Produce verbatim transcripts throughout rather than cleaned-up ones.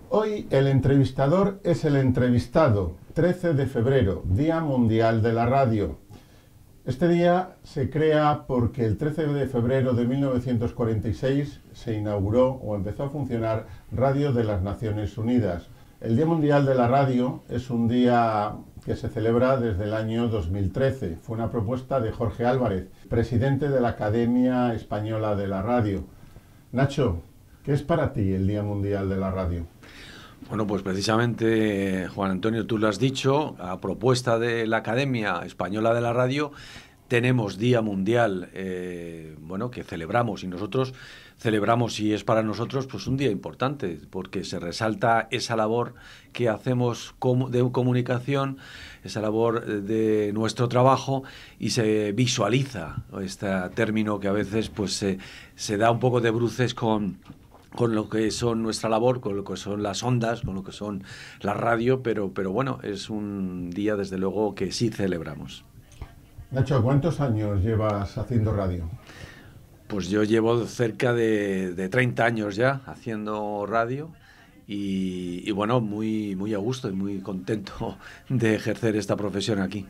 Hoy el entrevistador es el entrevistado, trece de febrero, Día Mundial de la Radio. Este día se crea porque el trece de febrero de mil novecientos cuarenta y seis se inauguró o empezó a funcionar Radio de las Naciones Unidas. El Día Mundial de la Radio es un día que se celebra desde el año dos mil trece. Fue una propuesta de Jorge Álvarez, presidente de la Academia Española de la Radio. Nacho, ¿qué es para ti el Día Mundial de la Radio? Bueno, pues precisamente, Juan Antonio, tú lo has dicho, a propuesta de la Academia Española de la Radio, tenemos Día Mundial, eh, bueno, que celebramos, y nosotros celebramos, y es para nosotros pues un día importante, porque se resalta esa labor que hacemos de comunicación, esa labor de nuestro trabajo, y se visualiza este término que a veces pues se, se da un poco de bruces con... con lo que son nuestra labor, con lo que son las ondas, con lo que son la radio, pero, pero bueno, es un día desde luego que sí celebramos. Nacho, ¿cuántos años llevas haciendo radio? Pues yo llevo cerca de, de treinta años ya haciendo radio y, y bueno, muy, muy a gusto y muy contento de ejercer esta profesión aquí.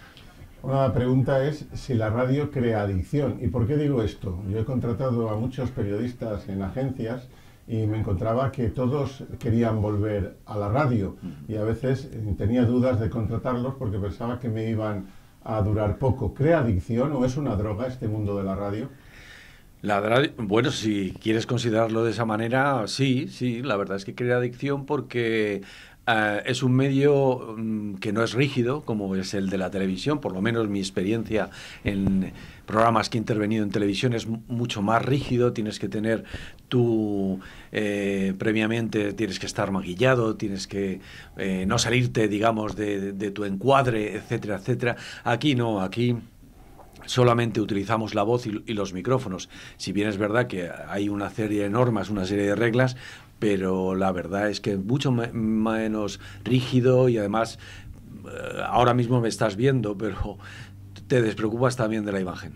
Una pregunta es si la radio crea adicción. ¿Y por qué digo esto? Yo he contratado a muchos periodistas en agencias y me encontraba que todos querían volver a la radio y a veces tenía dudas de contratarlos porque pensaba que me iban a durar poco. ¿Crea adicción o es una droga este mundo de la radio? La radio, bueno, si quieres considerarlo de esa manera, sí, sí, la verdad es que crea adicción porque Uh, es un medio um, que no es rígido como es el de la televisión, por lo menos mi experiencia en programas que he intervenido en televisión es mucho más rígido, tienes que tener tú eh, previamente, tienes que estar maquillado, tienes que eh, no salirte, digamos, de, de, de tu encuadre, etcétera, etcétera. Aquí no, aquí solamente utilizamos la voz y, y los micrófonos. Si bien es verdad que hay una serie de normas, una serie de reglas, pero la verdad es que es mucho me menos rígido y además eh, ahora mismo me estás viendo, pero te despreocupas también de la imagen.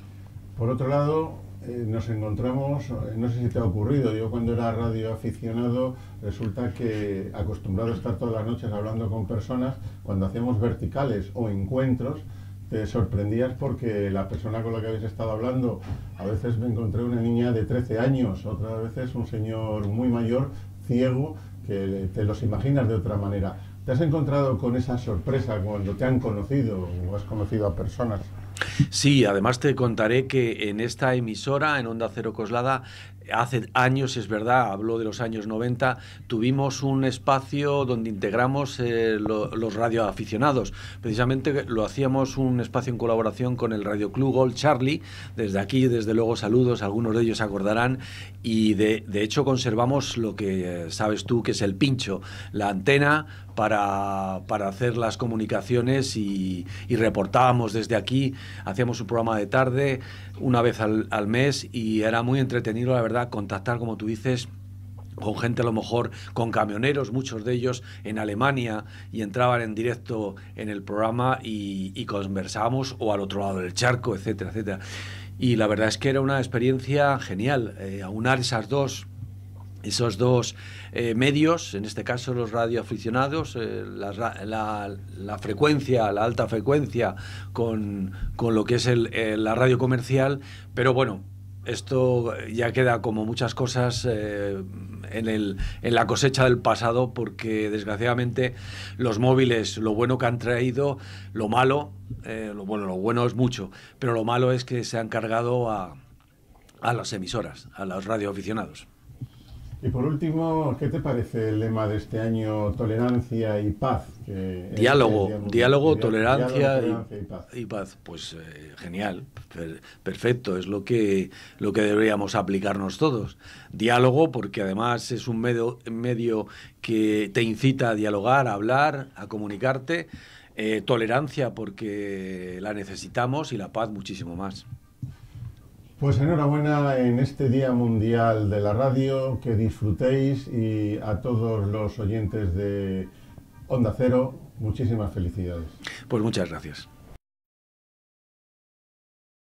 Por otro lado, eh, nos encontramos, eh, no sé si te ha ocurrido, yo cuando era radioaficionado resulta que acostumbrado a estar todas las noches hablando con personas, cuando hacíamos verticales o encuentros, te sorprendías porque la persona con la que habéis estado hablando, a veces me encontré una niña de trece años, otras veces un señor muy mayor, ciego, que te los imaginas de otra manera. ¿Te has encontrado con esa sorpresa cuando te han conocido o has conocido a personas? Sí, además te contaré que en esta emisora, en Onda Cero Coslada, hace años, es verdad, hablo de los años noventa, tuvimos un espacio donde integramos eh, lo, los radioaficionados. Precisamente lo hacíamos un espacio en colaboración con el Radio Club Gold Charlie. Desde aquí, desde luego, saludos, algunos de ellos se acordarán. Y de, de hecho conservamos lo que eh, sabes tú, que es el pincho, la antena para, para hacer las comunicaciones y, y reportábamos desde aquí. Hacíamos un programa de tarde una vez al, al mes y era muy entretenido, la verdad, contactar, como tú dices, con gente a lo mejor, con camioneros, muchos de ellos en Alemania, y entraban en directo en el programa y, y conversábamos, o al otro lado del charco, etcétera, etcétera. Y la verdad es que era una experiencia genial, eh, aunar esas dos esos dos eh, medios, en este caso los radioaficionados, eh, la, la, la frecuencia, la alta frecuencia con, con lo que es el, eh, la radio comercial, pero bueno, esto ya queda como muchas cosas eh, en, el, en la cosecha del pasado, porque desgraciadamente los móviles, lo bueno que han traído, lo malo, eh, lo, bueno, lo bueno es mucho, pero lo malo es que se han cargado a, a las emisoras, a los radioaficionados. Y por último, ¿qué te parece el lema de este año, tolerancia y paz? Que diálogo, es, diálogo, diálogo, tolerancia, diálogo, tolerancia y, y, paz. y paz. Pues eh, genial, per, perfecto, es lo que, lo que deberíamos aplicarnos todos. Diálogo, porque además es un medio, medio que te incita a dialogar, a hablar, a comunicarte. Eh, tolerancia, porque la necesitamos, y la paz muchísimo más. Pues enhorabuena en este Día Mundial de la Radio, que disfrutéis, y a todos los oyentes de Onda Cero, muchísimas felicidades. Pues muchas gracias.